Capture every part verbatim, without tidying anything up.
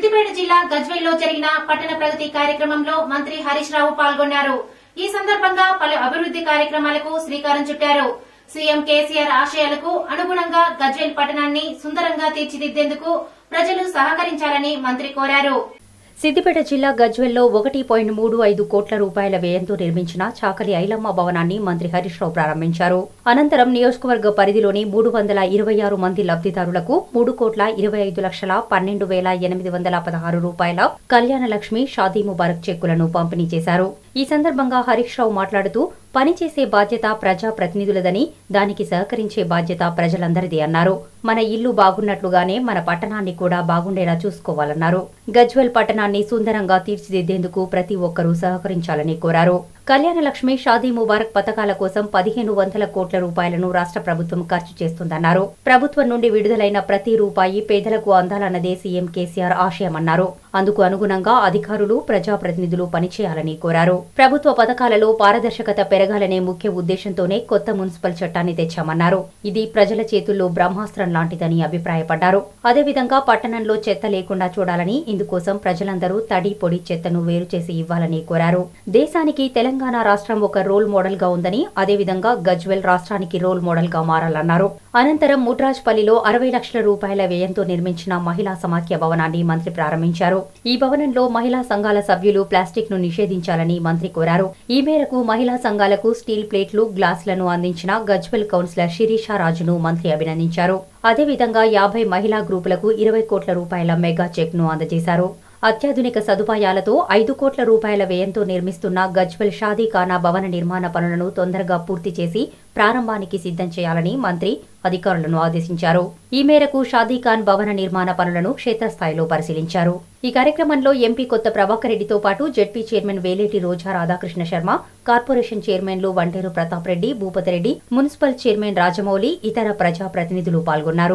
సిద్దిపేట జిల్లా గజ్వేల్లో జరిగిన పట్టణ ప్రగతి కార్యక్రమంలో మంత్రి హరీష్ రావు పాల్గొన్నారు. ఈ సందర్భంగా పలు అభివృద్ది కార్యక్రమాలకు శ్రీకారం చుట్టారు. సీఎం కేసీఆర్ ఆశయాలకు అనుగుణంగా గజ్వేల్ పట్టణాన్ని సుందరంగా తీర్చిదిద్దేందుకు ప్రజలు సహకరించాలని మంత్రి కోరారు. సిద్దిపేట జిల్లా గజ్వేల్లో ఒకటి పాయింట్ మూడు ఐదు కోట్ల రూపాయల వ్యయంతో నిర్మించిన చాకలి ఐలమ్మ భవనాన్ని మంత్రి హరీష్ రావు ప్రారంభించారు. అనంతరం నియోజకవర్గ పరిధిలోని మూడు వందల ఇరవై ఆరు మంది లబ్దిదారులకు మూడు కోట్ల ఇరవై ఐదు లక్షల పన్నెండు వేల ఎనిమిది వందల పదహారు రూపాయల కళ్యాణ లక్ష్మి షాదీ ముబారక్ చెక్కులను పంపిణీ చేశారు. ఈ సందర్భంగా హరీష్ రావు మాట్లాడుతూ పనిచేసే బాధ్యత ప్రజా ప్రతినిధులదని, దానికి సహకరించే బాధ్యత ప్రజలందరిది అన్నారు. మన ఇల్లు బాగున్నట్లుగానే మన పట్టణాన్ని కూడా బాగుండేలా చూసుకోవాలన్నారు. గజ్వేల్ పట్టణాన్ని సుందరంగా తీర్చిదిద్దేందుకు ప్రతి ఒక్కరూ సహకరించాలని కోరారు. కళ్యాణ లక్ష్మి షాదీ ముబారక్ పథకాల కోసం పదిహేను వందల కోట్ల రూపాయలను రాష్ట్ర ప్రభుత్వం ఖర్చు చేస్తుందన్నారు. ప్రభుత్వం నుండి విడుదలైన ప్రతి రూపాయి పేదలకు అందాలన్నదే సీఎం కేసీఆర్ ఆశయమన్నారు. అందుకు అనుగుణంగా అధికారులు, ప్రజాప్రతినిధులు పనిచేయాలని కోరారు. ప్రభుత్వ పథకాలలో పారదర్శకత పెరగాలనే ముఖ్య ఉద్దేశంతోనే కొత్త మున్సిపల్ చట్టాన్ని తెచ్చామన్నారు. ఇది ప్రజల చేతుల్లో బ్రహ్మాస్త్రం లాంటిదని అభిప్రాయపడ్డారు. అదేవిధంగా పట్టణంలో చెత్త లేకుండా చూడాలని, ఇందుకోసం ప్రజలందరూ తడి పొడి చెత్తను వేరు చేసి ఇవ్వాలని కోరారు. దేశానికి తెలంగాణ రాష్ట్రం ఒక రోల్ మోడల్ గా ఉందని, అదేవిధంగా గజ్వేల్ రాష్ట్రానికి రోల్ మోడల్ గా మారాలన్నారు. అనంతరం ముట్రాజ్పల్లిలో అరవై లక్షల రూపాయల వ్యయంతో నిర్మించిన మహిళా సమాఖ్య భవనాన్ని మంత్రి ప్రారంభించారు. ఈ భవనంలో మహిళా సంఘాల సభ్యులు ప్లాస్టిక్ ను నిషేధించాలని మంత్రి కోరారు. ఈ మేరకు మహిళా సంఘాలకు స్టీల్ ప్లేట్లు, గ్లాసులను అందించిన గజ్వేల్ కౌన్సిలర్ శిరీషా రాజును మంత్రి అభినందించారు. అదేవిధంగా యాభై మహిళా గ్రూపులకు ఇరవై కోట్ల రూపాయల మెగా చెక్ ను అందజేశారు. అత్యాధునిక సదుపాయాలతో ఐదు కోట్ల రూపాయల వ్యయంతో నిర్మిస్తున్న గజ్వేల్ షాదీఖానా భవన నిర్మాణ పనులను తొందరగా పూర్తి చేసి ప్రారంభానికి సిద్ధం చేయాలని మంత్రి అధికారులను ఆదేశించారు. ఈ మేరకు షాదీఖాన్ భవన నిర్మాణ పనులను క్షేత్రస్థాయిలో పరిశీలించారు. ఈ కార్యక్రమంలో ఎంపీ కొత్త ప్రభాకర్ రెడ్డితో పాటు ZP chairman Veleti Roja Radhakrishna Sharma, corporation చైర్మన్లు వంటేరు ప్రతాప్ రెడ్డి, భూపతిరెడ్డి, మున్సిపల్ చైర్మన్ రాజమౌళి, ఇతర ప్రజాప్రతినిధులు పాల్గొన్నారు.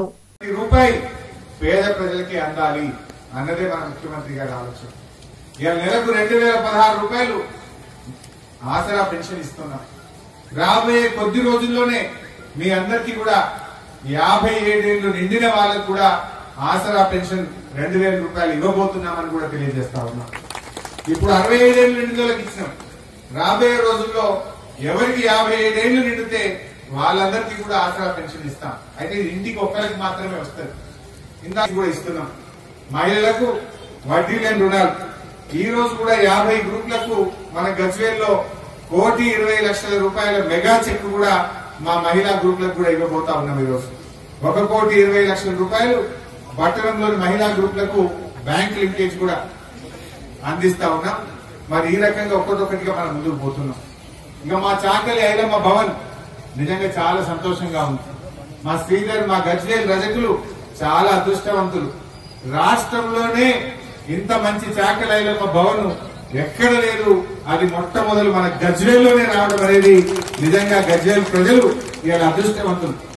అన్నదే మన ముఖ్యమంత్రి గారి ఆలోచన. ఇవాళ నెలకు రెండు వేల పదహారు రూపాయలు ఆసరా పెన్షన్ ఇస్తున్నాం. రాబోయే కొద్ది రోజుల్లోనే మీ అందరికీ కూడా యాభై ఏడేళ్లు నిండిన వాళ్ళకు కూడా ఆసరా పెన్షన్ రెండు వేల రూపాయలు ఇవ్వబోతున్నామని కూడా తెలియజేస్తా ఉన్నాం. ఇప్పుడు అరవై ఏడేళ్లు నిండిన వాళ్ళకి ఇచ్చినాం. రాబోయే రోజుల్లో ఎవరికి యాభై ఏడేళ్లు నిండితే వాళ్ళందరికీ కూడా ఆసరా పెన్షన్ ఇస్తాం. అయితే ఇంటికి ఒక్కరికి మాత్రమే వస్తుంది. ఇందాక కూడా ఇస్తున్నాం. మహిళలకు వడ్డీ లేని రుణాలు ఈ రోజు కూడా యాభై గ్రూపులకు మన గజ్వేల్లో కోటి ఇరవై లక్షల రూపాయల మెగా చెక్ కూడా మా మహిళా గ్రూపులకు కూడా ఇవ్వబోతా ఉన్నాం. ఈ రోజు ఒక కోటి ఇరవై లక్షల రూపాయలు పట్టణంలోని మహిళా గ్రూపులకు బ్యాంక్ లింకేజ్ కూడా అందిస్తా ఉన్నాం. మరి ఈ రకంగా ఒక్కొక్కటిగా మనం ముందుకు పోతున్నాం. ఇంకా మా చాకలి ఐలమ్మ భవన్ నిజంగా చాలా సంతోషంగా ఉంది. మా శ్రీధర్, మా గజ్వేల్ రజకులు చాలా అదృష్టవంతులు. రాష్ట్రంలోనే ఇంత మంచి చాకలి ఐలమ్మ భవన్ ఎక్కడ లేదు. అది మొట్టమొదలు మన గజ్వేల్లోనే రావడం అనేది నిజంగా గజ్వేల్ ప్రజలు ఇవాళ అదృష్టవంతులు.